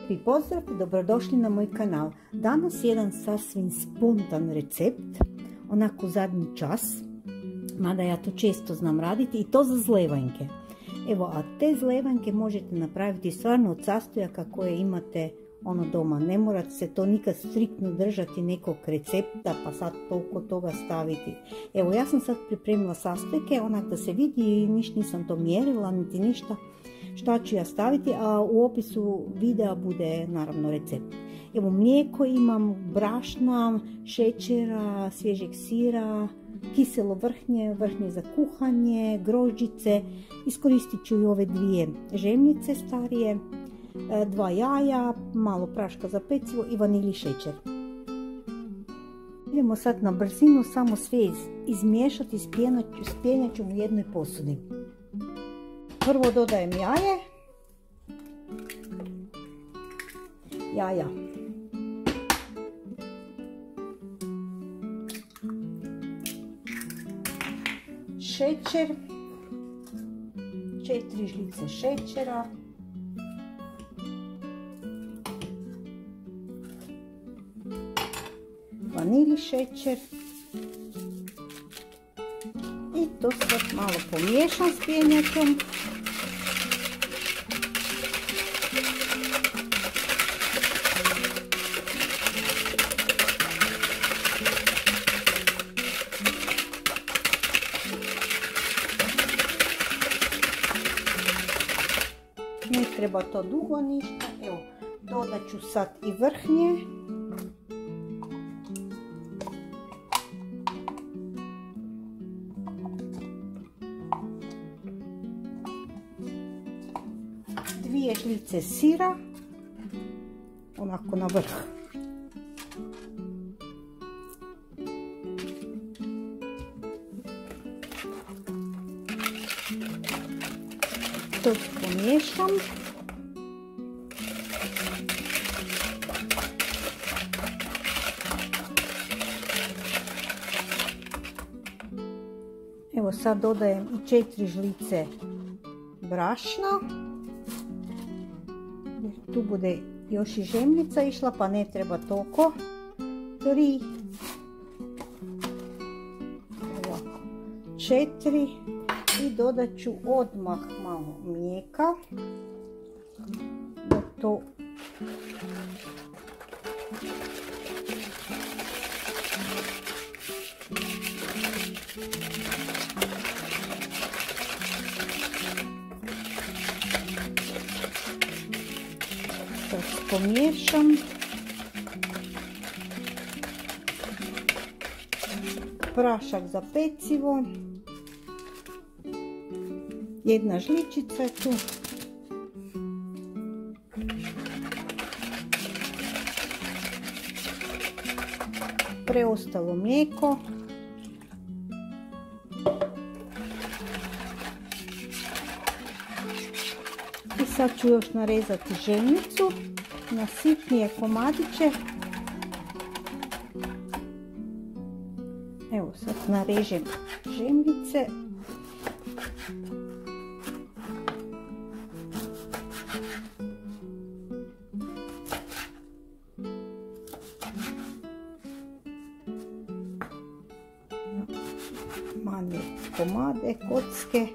Lijepi pozdrav i dobrodošli na moj kanal. Danas jedan sasvim spontan recept, onako zadnji čas, mada ja to često znam raditi, i to za zlevanjke. Evo, a te zlevanjke možete napraviti stvarno od sastojaka koje imate doma. Ne morate se to nikad striktno držati nekog recepta pa sad toliko toga staviti. Evo, ja sam sad pripremila sastojke, onak da se vidi, i ništa nisam to mjerila, niti ništa šta ću ja staviti, a u opisu videa bude naravno recept. Evo, mlijeko imam, brašna, šećera, svježeg sira, kiselo vrhnje za kuhanje, grožđice. Iskoristit ću i ove dvije žemljice starije, 2 jaja, malo praška za pecivo i vanilji šećer. Idemo sad na brzinu samo sve izmiješati, spjenjat ću u jednoj posudi. Prvo dodajem jaja, šećer, 4 žlice šećera, vanilji šećer i to sve malo pomiješam s pjenjačom. Ne treba to dugo ništa. Evo, dodat ću sad i vrhnje. Dvije žlice sira, onako na vrh. To pomiješam. Evo, sad dodajem i 4 žlice brašna. Tu bude još i žemljica išla, pa ne treba toliko. 3, 4 i dodat ću odmah malo mlijeka. Da to pomiješam. Prašak za pecivo, 1 žličica je tu. Preostalo mlijeko. I sad ću još narezati žemljicu na sitnije komadiće. Evo, sad narežem žemljice. Manje komade, kocke.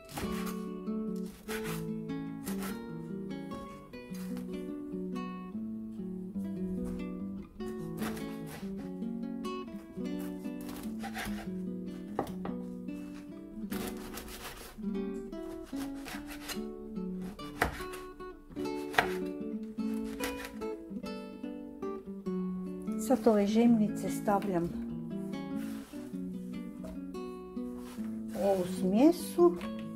Sad ove žemljice stavljam u ovu smjesu.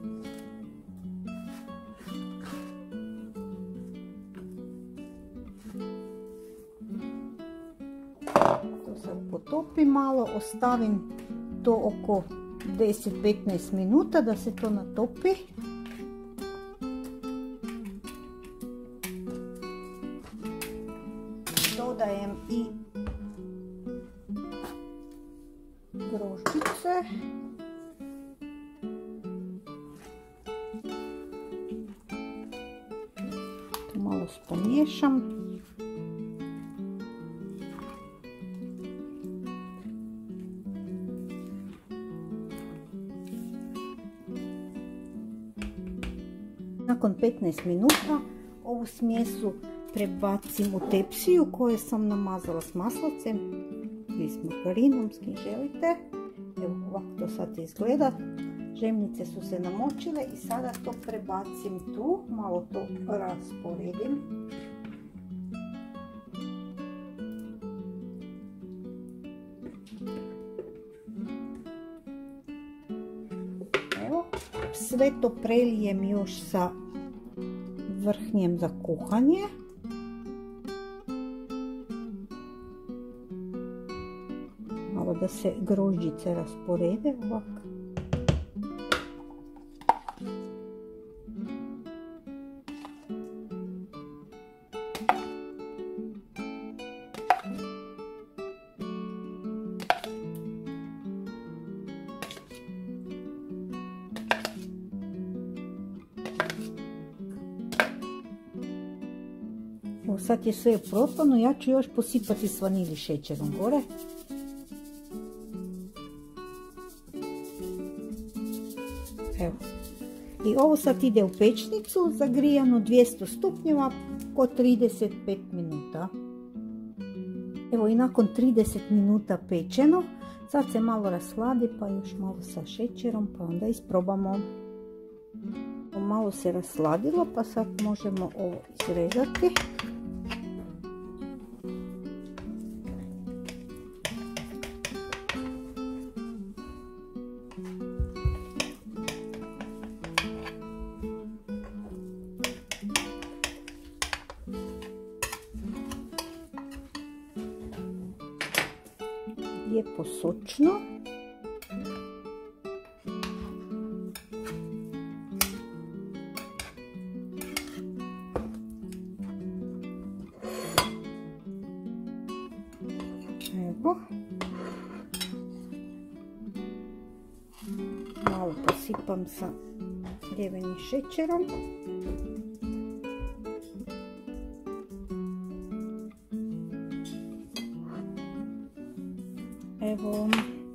To sad potopim malo, ostavim to oko 10-15 minuta da se to natopi. Dodajem i grožđice. malo pomiješam. Nakon 15 minuta ovu smjesu prebacim u tepsiju koju sam namazala s maslacem ili s margarinom, s kim želite. Evo ovako to sad izgleda. Žemljice su se namočile i sada to prebacim tu, malo to rasporedim. Evo, sve to prelijem još sa vrhnjem za kuhanje. Malo da se grožđice rasporede ovako. Evo sad je sve propano, ja ću još posipati s vanili šećerom gore. Evo. I ovo sad ide u pečnicu, zagrijano 200 stupnjeva oko 35 minuta. Evo i nakon 30 minuta pečeno, sad se malo rashladi pa još malo sa šećerom pa onda isprobamo. Malo se rasladilo pa sad možemo ovo izrezati. Lijepo sočno. Evo. Malo posipam sa ljevenim šećerom. Evo.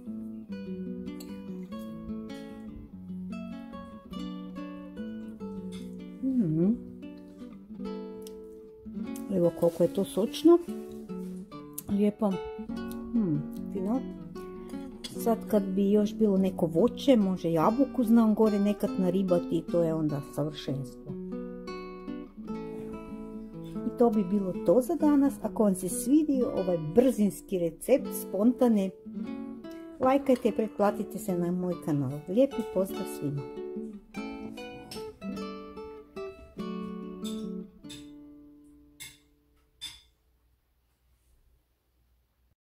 Evo koliko je to sočno. Lijepo. Fino. Sad kad bi još bilo neko voće, može jabuku znam gore nekad naribati i to je onda savršenstvo. I to bi bilo to za danas. Ako vam se svidio ovaj brzinski recept spontane, lajkajte i pretplatite se na moj kanal. Lijepi pozdrav svima!